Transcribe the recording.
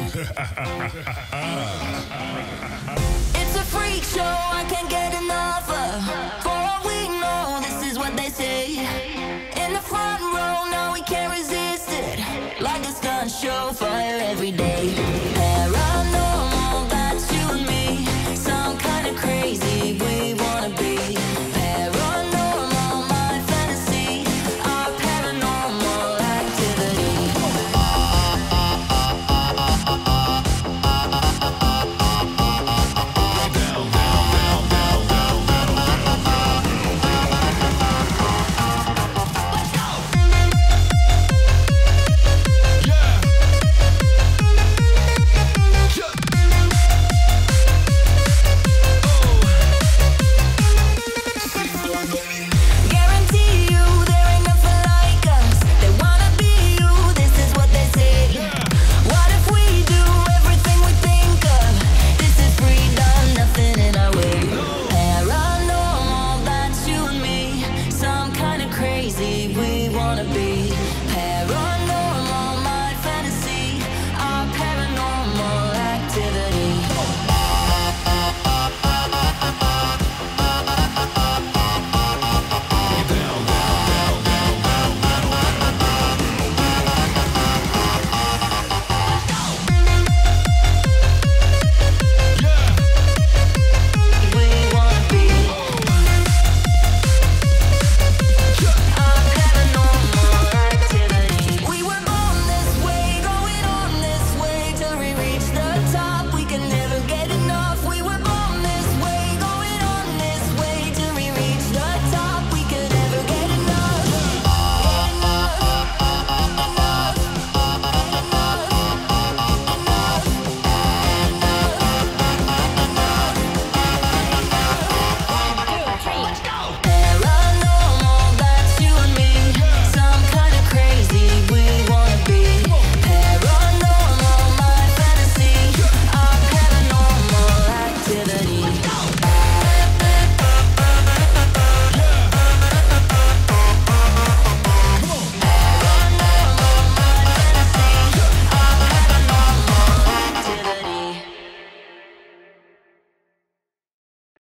It's a freak show, I can't get enough of. For all we know, this is what they say. In the front row, now we can't resist it. Like a stunt show for